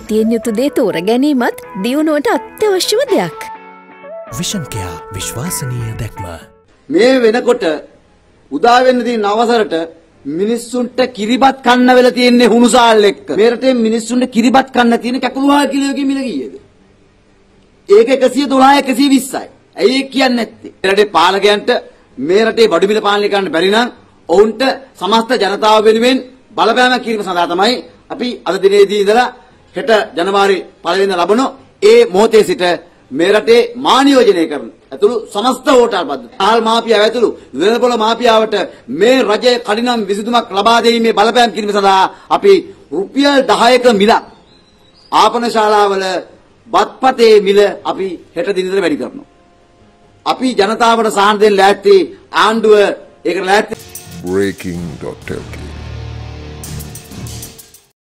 අයිතියෙන් යුතු දේ තෝර ගැනීමත් දියුණුවට අත්‍යවශ්‍යම දෙයක්. විෂන් කෙයා විශ්වාසනීය දැක්ම. මේ වෙනකොට උදා වෙන්න තියෙන අවසරට මිනිස්සුන්ට කිරිබත් කන්න වෙලා තියෙන්නේ හුණුසාල් එක්ක. මේ රටේ මිනිස්සුන්ට කිරිබත් කන්න තියෙන කැකුළුවා කිලෝකෙ මිල කීයද? ඒක 112 120යි. ඇයි ඒක කියන්නේ නැත්තේ? මේ රටේ පාලකයන්ට මේ රටේ බඩු මිල පාලනය කරන්න බැරි නම් ඔවුන්ට සමස්ත ජනතාව වෙනුවෙන් බලපෑමක් කිරීම සඳහා තමයි අපි අද දිනේදී ඉඳලා හෙට ජනවාරි 1 වෙනිදා ලබන ඒ මොහොතේ සිට මේ රටේ මා නියෝජනය කරන ඇතුළු සමස්ත වෝටර් පද්ධතිය ආල් මාෆියාව ඇතුළු වෙළඳපොළ මාෆියාවට මේ රජයේ කඩිනම් විසඳුමක් ලබා දෙීමේ බලපෑම් කිරීම සඳහා අපි රුපියල් 10ක මිලක් ආපන ශාලාවල බත්පතේ මිල අපි හෙට දිනේදී වැඩි කරනවා. අපි ජනතාවට සාහන දෙන්න ලෑස්ති ආණ්ඩුව ඒකට ලෑස්ති. breaking.lk